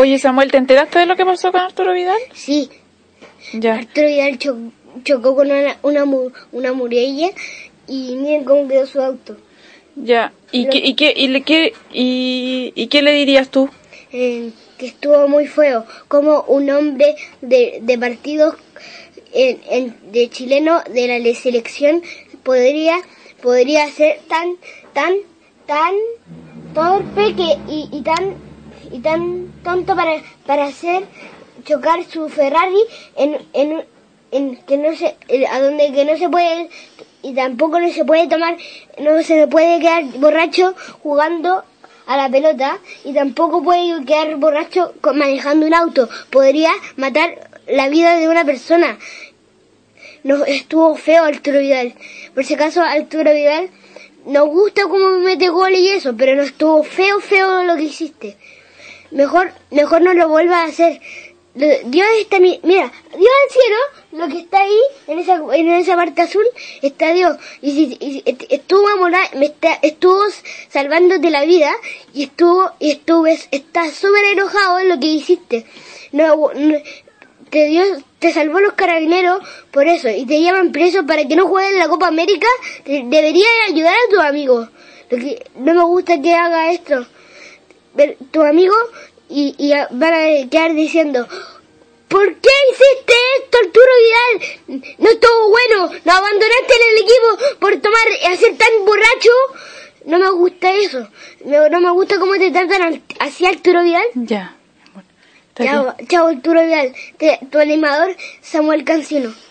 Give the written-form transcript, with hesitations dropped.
Oye, Samuel, ¿te enteraste de lo que pasó con Arturo Vidal? Sí. Ya. Arturo Vidal chocó con una muralla y miren cómo quedó su auto. Ya. ¿Y qué le dirías tú? Que estuvo muy feo, como un hombre de partidos de chileno de la selección podría ser tan torpe y tan tonto para hacer chocar su Ferrari en que no se a donde que no se puede, y tampoco no se puede quedar borracho jugando a la pelota, y tampoco puede quedar borracho manejando un auto. Podría matar la vida de una persona. No, estuvo feo Arturo Vidal. Por si acaso, Arturo Vidal, nos gusta cómo mete goles y eso, pero no estuvo feo lo que hiciste. Mejor no lo vuelvas a hacer. Dios está mira, Dios al cielo, lo que está ahí en esa parte azul está Dios, y estuvo salvándote la vida, y está súper enojado en lo que hiciste. Dios te salvó los carabineros por eso, y te llevan preso para que no juegues en la Copa América. Deberías ayudar a tus amigos. No me gusta que haga esto. Tus amigos y van a quedar diciendo: ¿por qué hiciste esto, Arturo Vidal? No estuvo bueno, nos abandonaste en el equipo por hacer tan borracho. No me gusta eso. No me gusta cómo te tratan así, Arturo Vidal. Ya. Chao, Arturo Vidal. Tu animador, Samuel Cancino.